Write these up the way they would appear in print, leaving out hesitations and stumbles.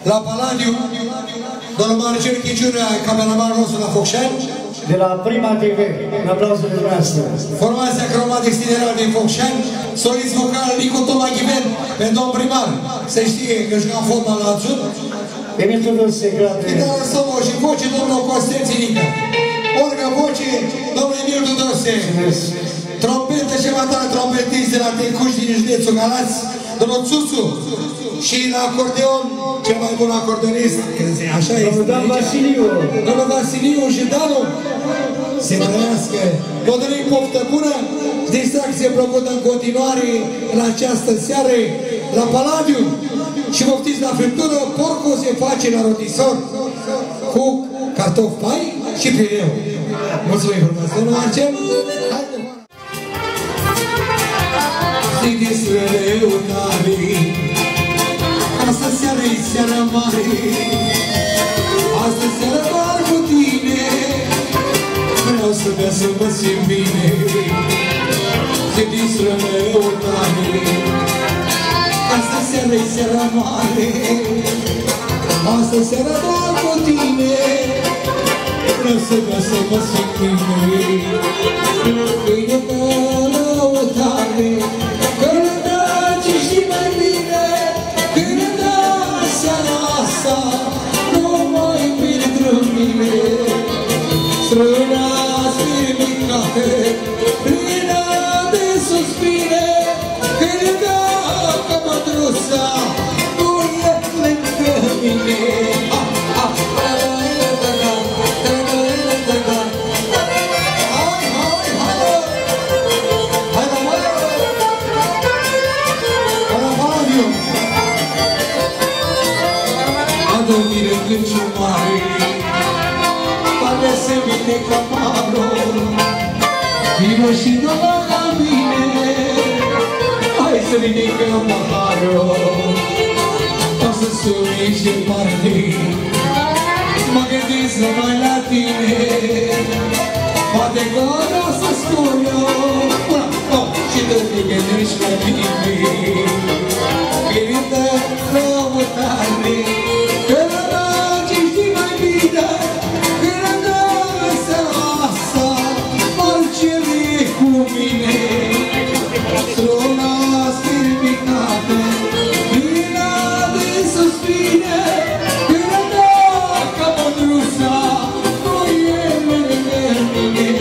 la Palladium, domnul Marcel Chiciurea, cameramanul nostru la Focșani. De la Prima TV, un aplauz de dumneavoastră. Formația Chromatic Sideral din Focșani, solist vocal Nicu Toma Ghiven, pe domn primar. Se știe că jucam fotbal la Ațun. Emitul Dulce, grade. Chitară solo și voce domnul Costel Ținică. Orga voce domnul Emil Tudose. Trompetă și matare trompetiți de la Tencuș din județul Galați, domnul Țuțu. Și la acordeon, cel mai bun acordeonist, așa este. Domnul Dan Vasiliu. Domnul Vasiliu și Danu. Se trăiască. Vă dorim poftă bună, distracție plăcută în continuare în această seară la Palladium. Și poftiți la friptură, porcul se face la rotisor cu cartofi pai și pireu. Mulțumim frumos, domnul Marcel. Zi răutare, asta seara-i seara mare, asta seara doar cu tine, vreau să vrea să mă simt bine. Zi răutare, asta seara-i seara mare, asta seara doar cu tine, vreau să vrea să mă simt bine. Câine de răutare, strănați firmicate, plină de suspine, când dacă mătrusa nu e lângă mine. Adormire în gânciu mare, se vine camarul, vino și dă la mine, hai să ridicăm paharul, o să suni și partii, mă gândesc numai la tine, poate că o să spun eu, și tu te gândești la mine, gândă răutare, că la dragi știi mai bine, strunați firmicate, plină de suspine, când dacă mătrusa nu e lângă mine.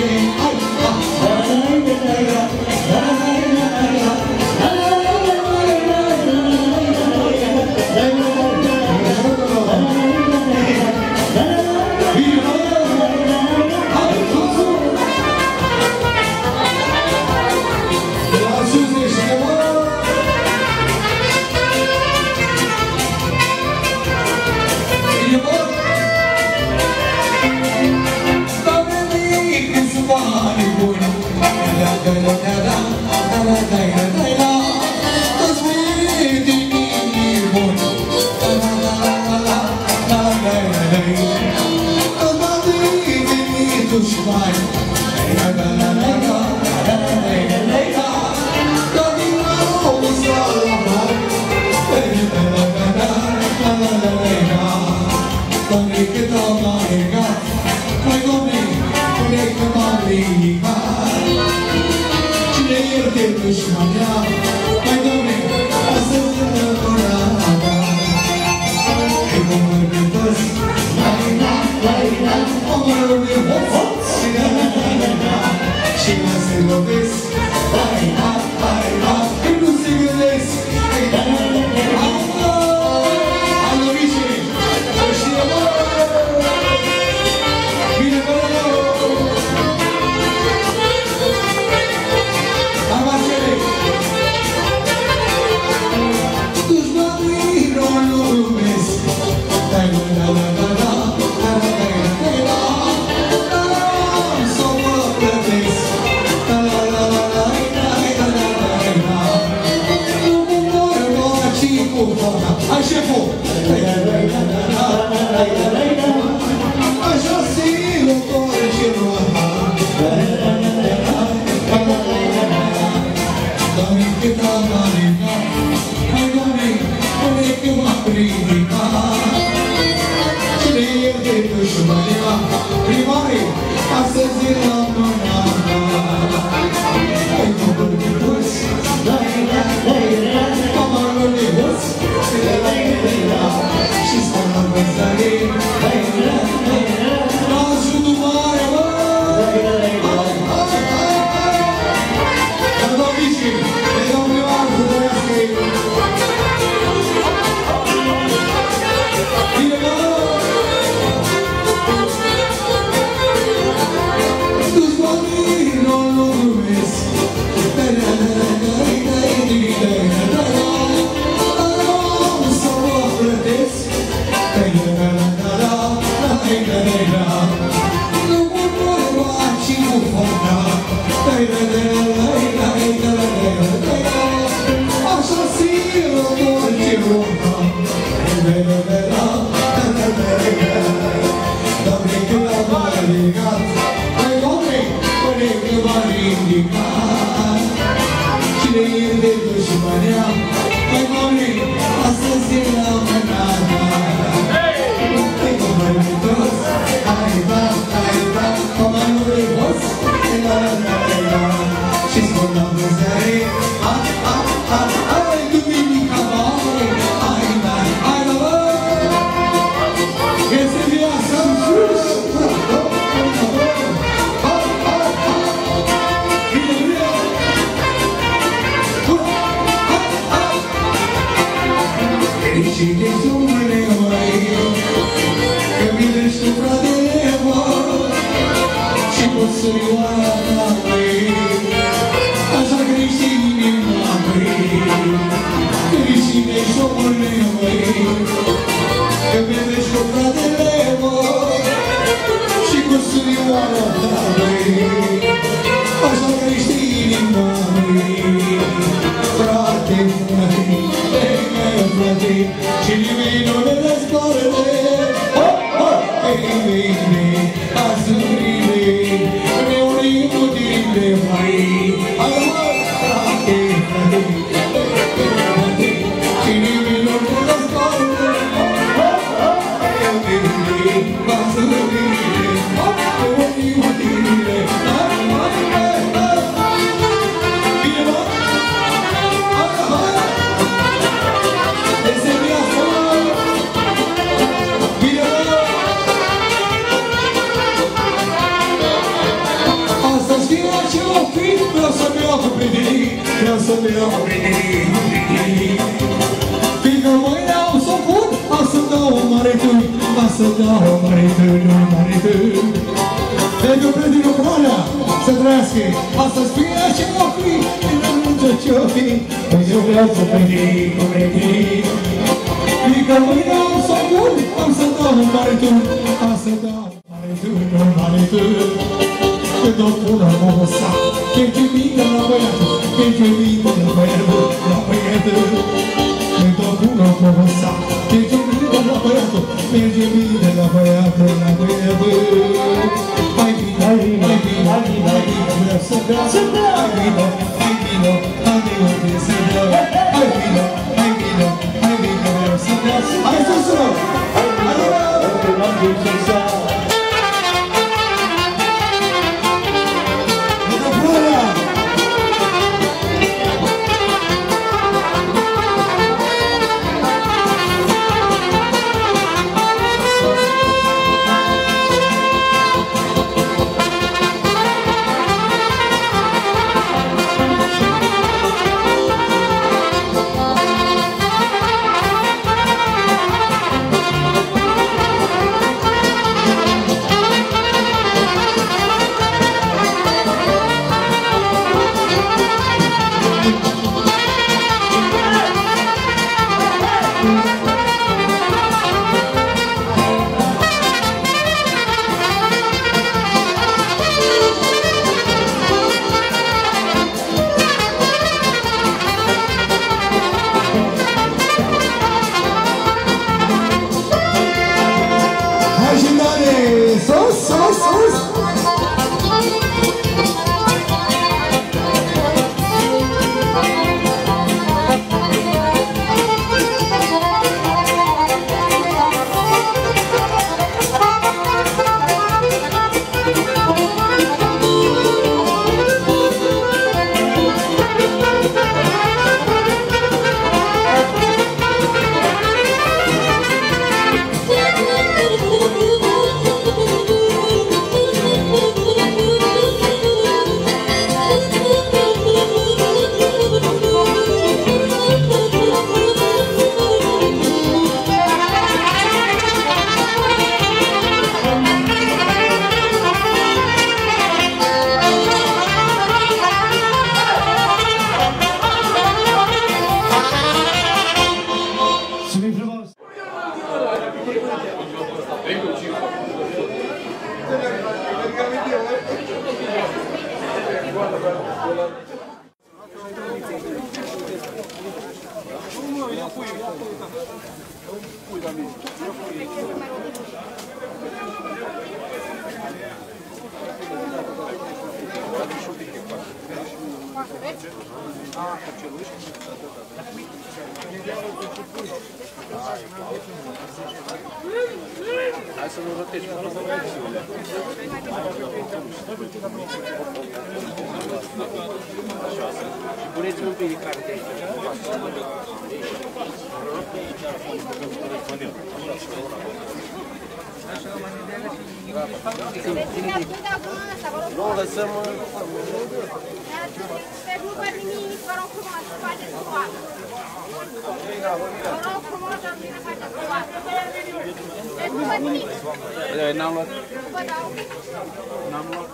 Hai, cu surioara ta, măi, așa crește inima, măi, fericire și omurile, măi, că vedești cu fratele, măi, și cu surioara ta, măi, așa crește inima, măi, frate, frate, și nimeni nu ne desparte. Fiindcă mâine am să pun, am să dau o mare tâi, am să dau o mare tâi, o mare tâi. Deci eu plec din lucrarea să trăiască, asta-ți fie ce-o fi, nu știu ce-o fi, deci eu vreau să plec cu plec. Fiindcă mâine am să pun, am să dau o mare tâi, am să dau o mare tâi, o mare tâi. Când o pun la mosa, merge bine la băiatul, merge bine la băiatul, la băiatul. Când o pun la mosa, merge bine la băiatul, merge bine la băiatul, la băiatul. Hai vino, hai vino, hai vino, hai vino, vreau să dau, hai vino, hai vino, hai vino, vreau să dau. Hai vino, hai vino, hai vino, vreau să dau. Hai sus, rog! Hai rog! Hai să nu rotezi, și puneți-mi un pic de carne de aici. Nu, lăsăm... Nu văd nimic, vă rog frumos, faceți cu apă. Vă rog frumos, domnule, faceți cu apă. Deci nu văd nimic. N-am luat... Vă dau. N-am luat...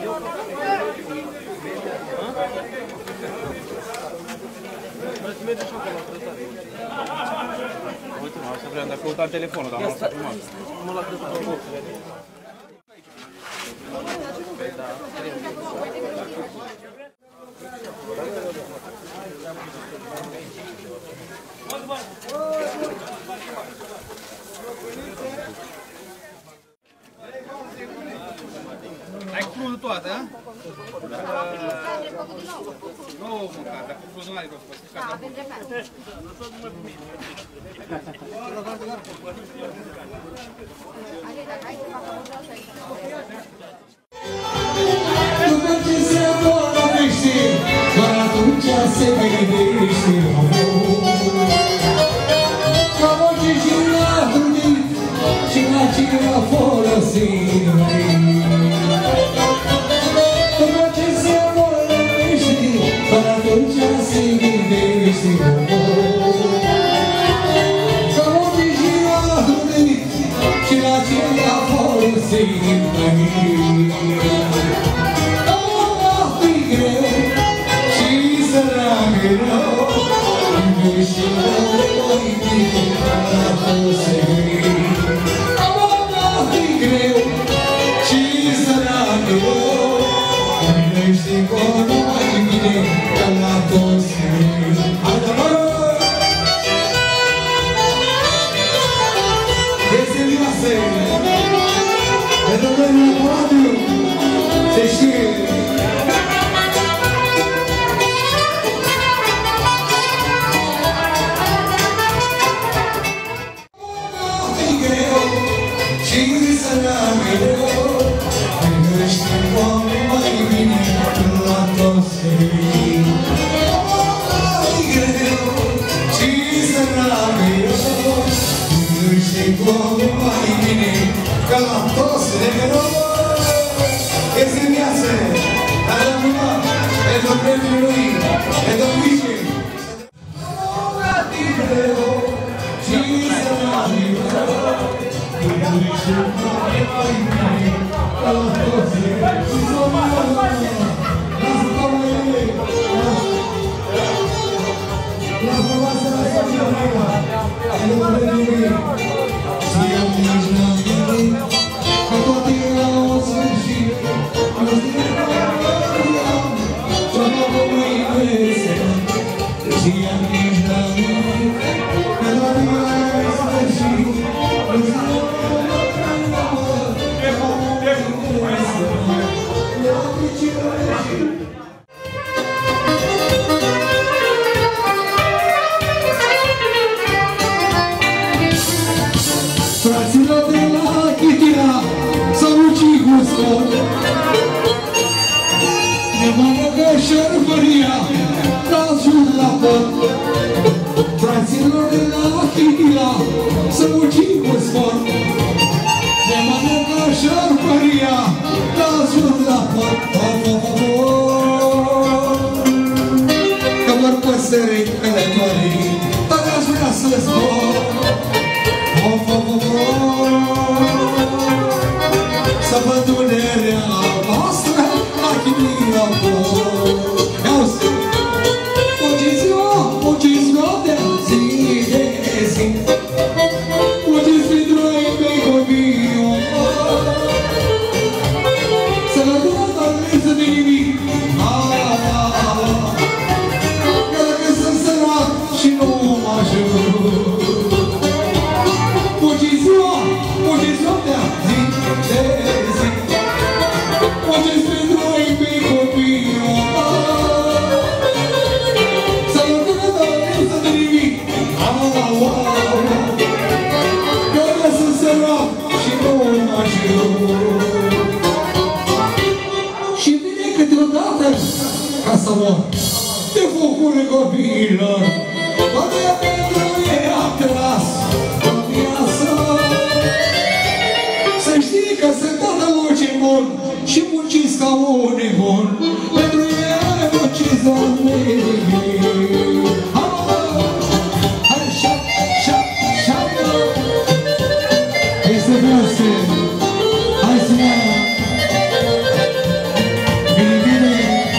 Uite, mă, să vreau, dar căutam telefonul, dar am luat frumos. Mă l-a crezut. Ai cruzul toată, a? Nu mânca, dar cu cruzul n-ai rost. Da, avem dreptate. După ce se îmbolnăvește, doar atunci se gândește ca orice și l-a hrănit și la cine l-a folosit. După ce se îmbolnăvește, doar atunci se gândește ca orice și l-a hrănit și la cine l-a folosit. Fraților de la Chitira, să nu ci gustă, ne mănăcă șerpăria, cazul la pot. Fraților de la Chitira, să nu ci gustă, ne mănăcă șerpăria, cazul la pot. Că vor păsări călătorii, tare aș vrea să zbor. Să văd durerea noastră la chinuia vor. Iauzi! Munciți noaptea, zi de zi. Munciți pentru ei mei copii. Să vă dă lăsă de nimic. Că dacă sunt sărat și nu mă ajut. Și vine câteodată ca să mor de focul copiilor. Poate pentru ei a tras în viață. prins ca un nebun, pentru el muciza mea. Hai, șap, șap, șap. Hai să vreau hai să mă. Bine, bine.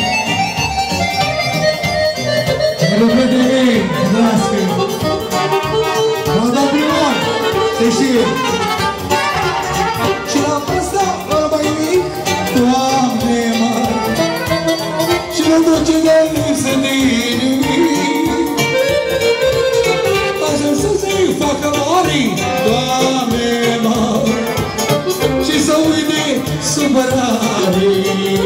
Mă vede ei, drască. Mă dau primar, se știe. Și la asta, mai mic, Doamne, măi, și mă duce de lipsă de nimic. Așa să-i facă mari, Doamne, măi, și să uite supărarii.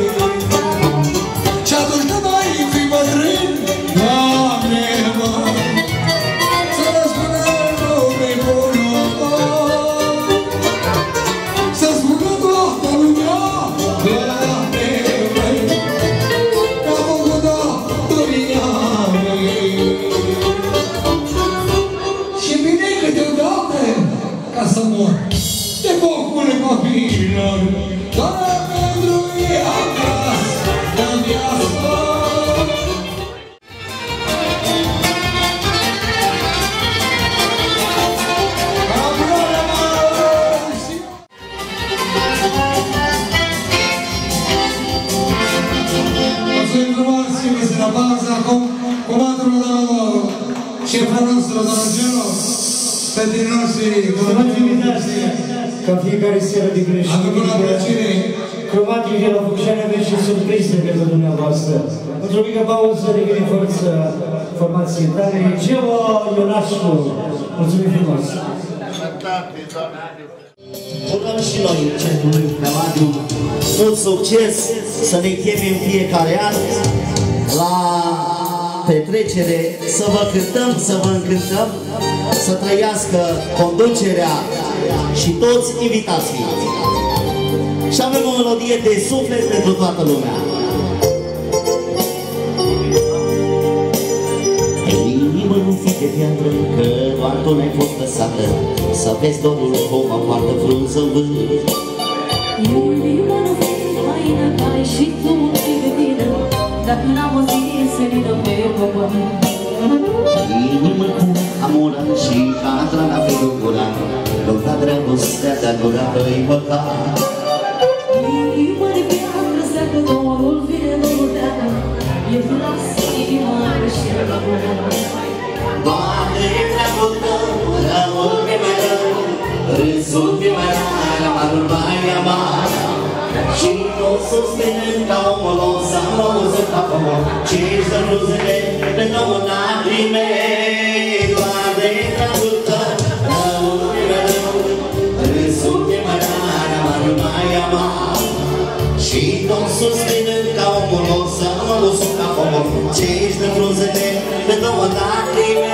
Și atunci când mai fi bătrân, Doamne, măi, să răspună lumii bună, să spună toată lumea, Doamne, măi, că-a făcut datoria mea. Și vine câteodată ca să mor de focul copilor, doar pentru ei acasă, în viață. Mulțumim frumos și vă se la pauză acum comandul domnul șeful nostru, domnul Gelo, pentru noștri, Să vă invitați ca fiecare seară de greșit. a făcut la plăcere. Cromatic de la Făcșani avem și surprize pentru dumneavoastră. Într-o mică pauză devine forță formație tare. Gelo Ionașcu, mulțumim frumos! Urăm și noi în centrul Cremadiu mult succes, să ne chemim fiecare an la petrecere, să vă cântăm, să vă încântăm, să trăiască conducerea și toți invitații. Și avem o melodie de suflet pentru toată lumea. Inimă nu fi de piatră, că doar tu n-ai fost lăsată, să vezi dorul cum poartă frunză în vânt. Inimă nu fi haină, că ai și tu un pic de vină, dacă n-am o zi senină pe pământ. Inimă cu amuran și ca trandafirul curat, lupta dragostea de-a durat-o-i păcat. Inimă de piatră, seacă dorul, vine dorul deacă, e lasă inima și la bună. Doamne, dragul tău, răul mi mai rău, râsul mi mai rar, amarul mai amar. Și nu susținând ca omul o să mă uzăt ca pomor, ci să frunzele pe două lacrime. Doamne, dragul tău, răul mi mai rău, râsul mi mai rar, amarul mai amar. Și nu susținând ca omul o să mă uzăt ca pomor, ci să frunzele pe două lacrime.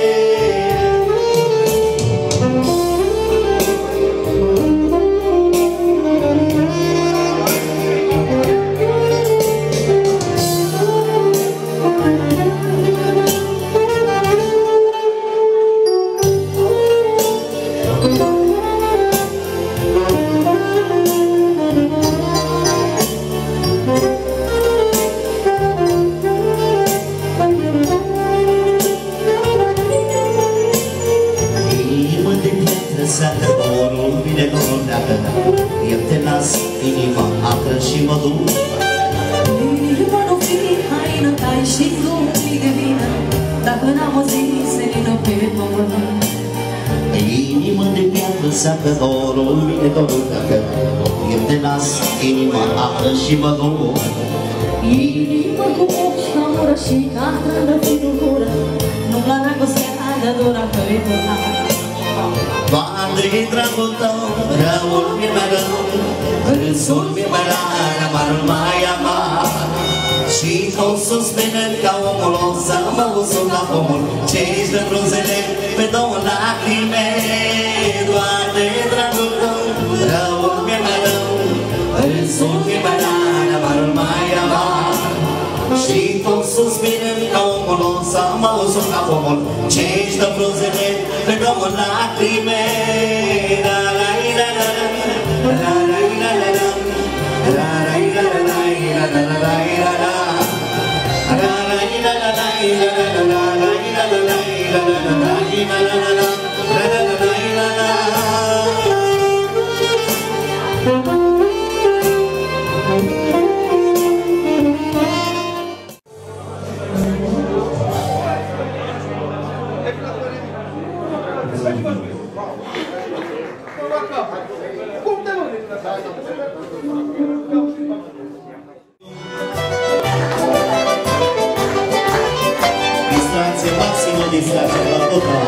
Eu te las inima acră și mă duc. Inimă nu fi haină, că ai și tu un pic de vină, dacă n-am o zi senină pe pământ. Inimă de piatră seacă dorul, vine dorul dacă eu te las inima acră și mă duc. Inimă cu ochi ca mură și ca trandafirul gură, nu-mi la dragostea de-a dura că-i păcat. Doamne, dragul tău, răul mi mai rău, râsul mi mai rar, amarul mai amar. Și tot susținând ca omul o să mă uzut la pomul, ce-și dă frunzele pe două lacrime. Doamne, dragul tău, răul mi mai rău, râsul mi mai rar, amarul mai amar. Și tot suspinând ca omul o să mă uzut la pomul, ce-și dă frunzele pe două lacrime. La la la la la la la la la la la la la Distanțe maximă, distanțe la total.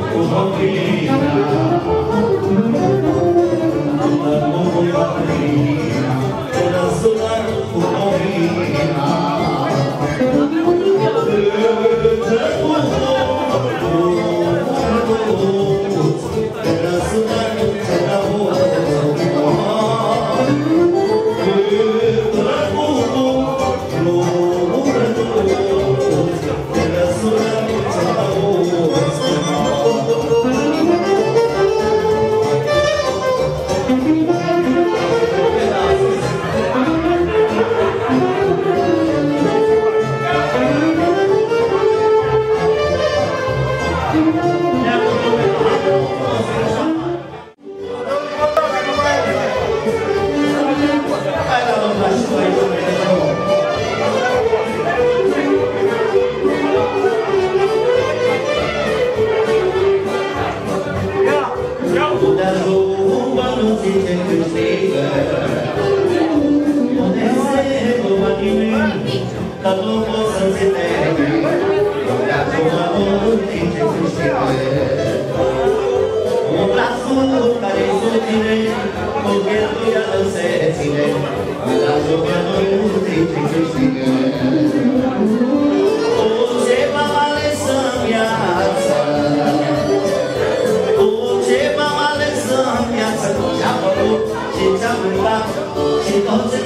She